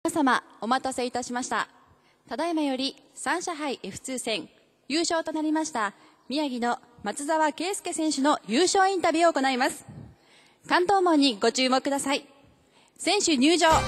皆様お待たせいたしました。ただいまより三社杯 F2 戦優勝となりました宮城の松澤圭介選手の優勝インタビューを行います。関東門にご注目ください。選手入場。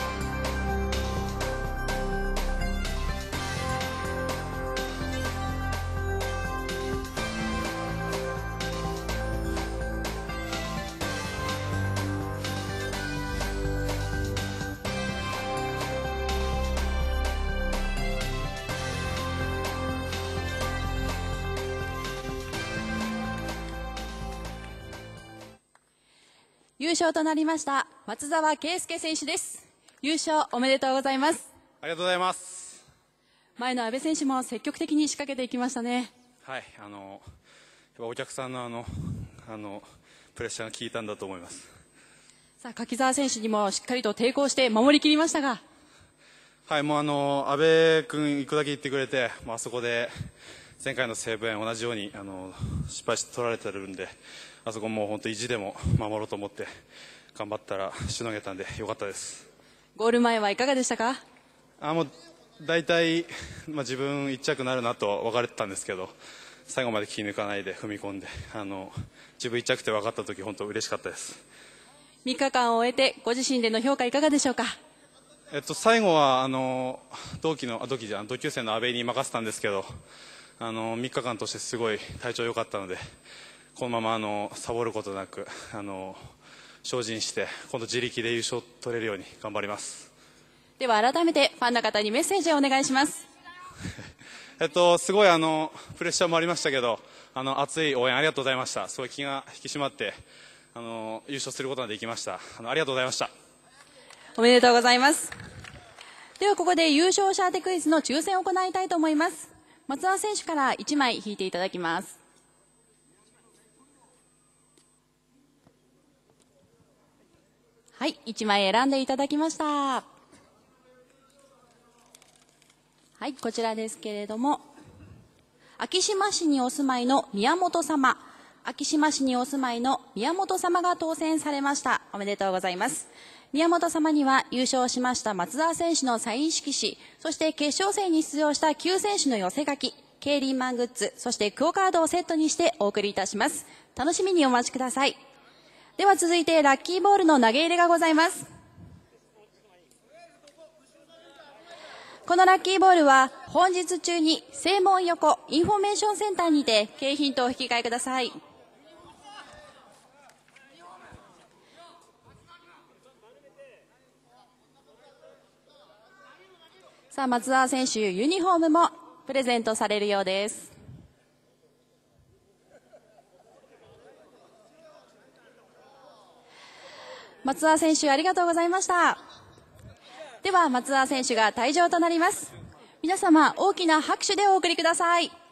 優勝となりました松澤圭介選手です。優勝おめでとうございます。 ありがとうございます。 前の阿部選手も積極的に仕掛けていきましたね。 はい、お客さんのプレッシャーが効いたんだと思います。 さあ柿澤選手にもしっかりと抵抗して守りきりましたが、 はい、もう阿部君行くだけ言ってくれて、あそこで前回の西武園同じように失敗して取られてるんで、あそこもう本当意地でも守ろうと思って頑張ったらしのげたんでよかったです。 ゴール前はいかがでしたか？ もう大体、自分1着になるなと分かれてたんですけど、最後まで気抜かないで踏み込んで自分1着って分かった時本当嬉しかったです。 3日間を終えてご自身での評価いかがでしょうか？ 最後は同級生の阿部に任せたんですけど、3日間としてすごい体調良かったので、このままサボることなく精進して今度自力で優勝取れるように頑張ります。 では改めてファンの方にメッセージをお願いします。 すごいプレッシャーもありましたけど熱い応援ありがとうございました。すごい気が引き締まって優勝することができました。ありがとうございました。 おめでとうございます。ではここで優勝者当てクイズの抽選を行いたいと思います。松田選手から1枚引いていただきます。はい、1枚選んでいただきました。はい、こちらですけれども、昭島市にお住まいの宮本様、昭島市にお住まいの宮本様が当選されました。おめでとうございます。宮本様には優勝しました松澤選手のサイン色紙、そして決勝戦に出場した9選手の寄せ書き、競輪マングッズ、そしてクオカードをセットにしてお送りいたします。楽しみにお待ちください。では続いてラッキーボールの投げ入れがございます。このラッキーボールは本日中に正門横インフォメーションセンターにて景品とお引き換えください。さあ松澤選手ユニフォームもプレゼントされるようです。松澤選手ありがとうございました。では松澤選手が退場となります。皆様大きな拍手でお送りください。